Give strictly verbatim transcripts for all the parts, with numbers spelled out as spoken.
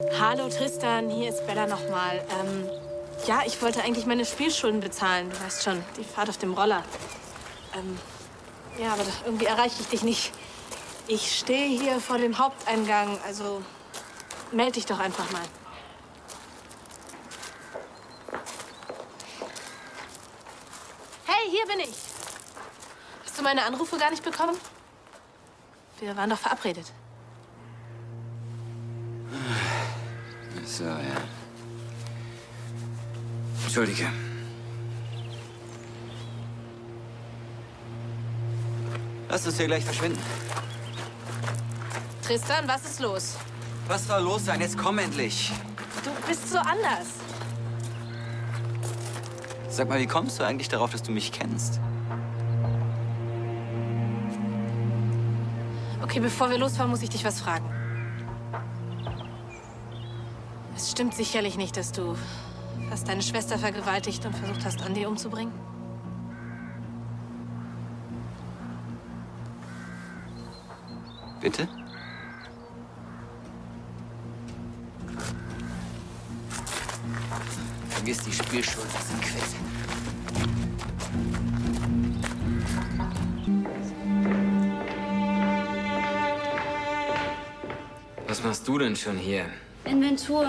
Hallo Tristan, hier ist Bella nochmal. Ähm, ja, ich wollte eigentlich meine Spielschulden bezahlen. Du weißt schon, die Fahrt auf dem Roller. Ähm, ja, aber irgendwie erreiche ich dich nicht. Ich stehe hier vor dem Haupteingang, also melde dich doch einfach mal. Hey, hier bin ich. Hast du meine Anrufe gar nicht bekommen? Wir waren doch verabredet. So, ja. Entschuldige. Lass uns hier gleich verschwinden. Tristan, was ist los? Was soll los sein? Jetzt komm endlich. Du bist so anders. Sag mal, wie kommst du eigentlich darauf, dass du mich kennst? Okay, bevor wir losfahren, muss ich dich was fragen. Es stimmt sicherlich nicht, dass du fast deine Schwester vergewaltigt und versucht hast, Andi umzubringen? Bitte? Vergiss die Spielschuld, wir sind quitt. Was machst du denn schon hier? Inventur.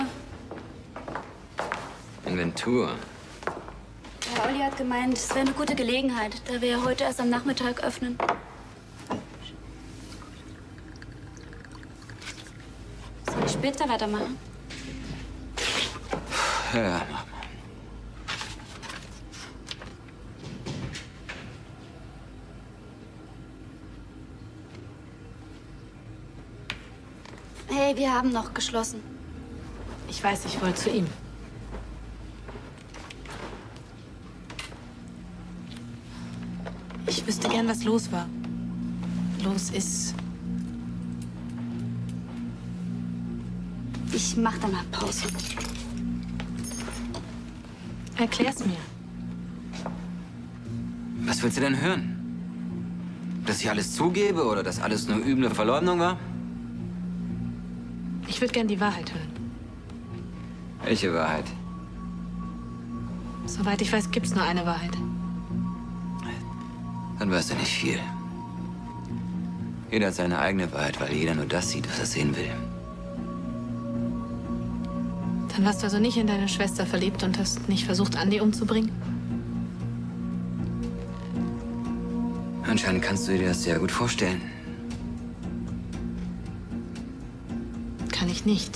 Inventur? Herr Olli hat gemeint, es wäre eine gute Gelegenheit, da wir ja heute erst am Nachmittag öffnen. Soll ich später weitermachen? Ja, mach mal. Hey, wir haben noch geschlossen. Ich weiß, ich wollte zu ihm. Ich wüsste gern, was los war. Los ist. Ich mach dann mal Pause. Erklär's mir. Was willst du denn hören? Dass ich alles zugebe oder dass alles nur üble Verleumdung war? Ich würde gern die Wahrheit hören. Welche Wahrheit? Soweit ich weiß, gibt's nur eine Wahrheit. Dann weißt du nicht viel. Jeder hat seine eigene Wahrheit, weil jeder nur das sieht, was er sehen will. Dann warst du also nicht in deine Schwester verliebt und hast nicht versucht, Andi umzubringen? Anscheinend kannst du dir das sehr gut vorstellen. Kann ich nicht.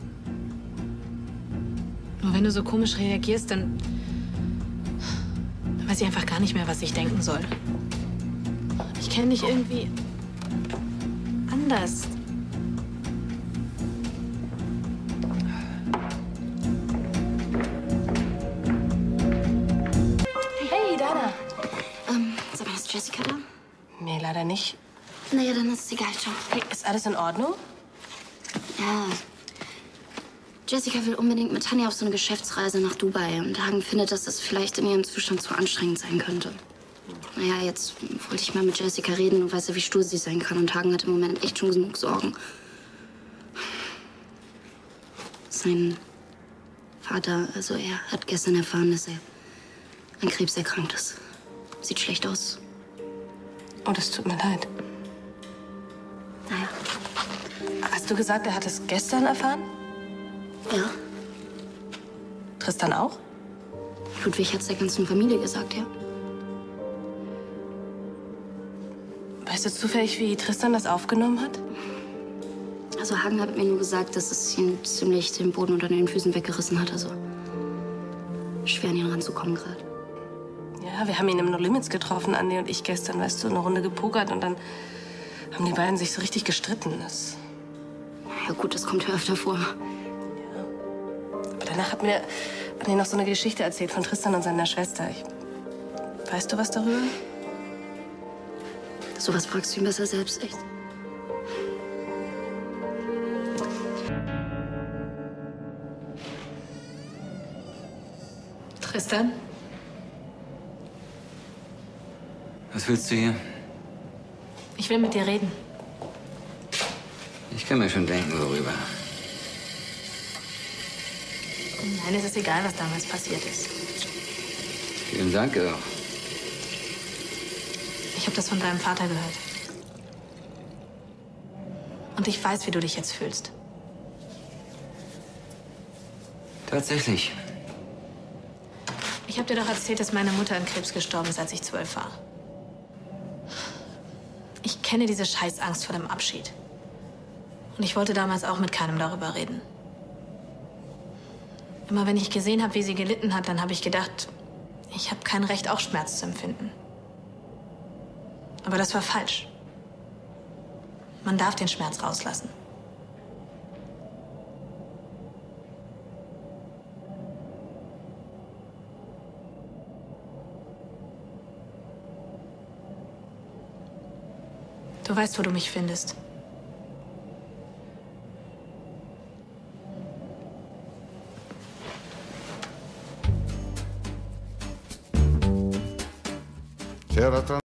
Nur wenn du so komisch reagierst, dann, dann weiß ich einfach gar nicht mehr, was ich denken soll. Ich kenne dich irgendwie anders. Hey, Dana. Ähm, sag mal, ist Jessica da? Nee, leider nicht. Naja, dann ist es egal, ciao. Hey, ist alles in Ordnung? Ja. Jessica will unbedingt mit Tanja auf so eine Geschäftsreise nach Dubai. Und Hagen findet, dass das vielleicht in ihrem Zustand zu anstrengend sein könnte. Naja, jetzt wollte ich mal mit Jessica reden und weiß ja, wie stur sie sein kann. Und Hagen hat im Moment echt schon genug Sorgen. Sein Vater, also er hat gestern erfahren, dass er an Krebs erkrankt ist. Sieht schlecht aus. Oh, das tut mir leid. Naja. Hast du gesagt, er hat es gestern erfahren? Ja. Tristan auch? Ludwig hat es der ganzen Familie gesagt, ja. Weißt du zufällig, wie Tristan das aufgenommen hat? Also Hagen hat mir nur gesagt, dass es ihn ziemlich den Boden unter den Füßen weggerissen hat. Also schwer an ihn ranzukommen gerade. Ja, wir haben ihn im No Limits getroffen, Andi und ich gestern, weißt du, eine Runde gepokert und dann haben die beiden sich so richtig gestritten. Das Ja gut, das kommt ja öfter vor. Aber danach hat mir Andi noch so eine Geschichte erzählt von Tristan und seiner Schwester. Ich, weißt du was darüber? Sowas fragst du ihn besser selbst, echt. Tristan? Was willst du hier? Ich will mit dir reden. Ich kann mir schon denken, worüber. Nein, es ist egal, was damals passiert ist. Vielen Dank, Earl. Ich habe das von deinem Vater gehört. Und ich weiß, wie du dich jetzt fühlst. Tatsächlich. Ich habe dir doch erzählt, dass meine Mutter an Krebs gestorben ist, als ich zwölf war. Ich kenne diese Scheißangst vor dem Abschied. Und ich wollte damals auch mit keinem darüber reden. Immer wenn ich gesehen habe, wie sie gelitten hat, dann habe ich gedacht, ich habe kein Recht, auch Schmerz zu empfinden. Aber das war falsch. Man darf den Schmerz rauslassen. Du weißt, wo du mich findest. C'era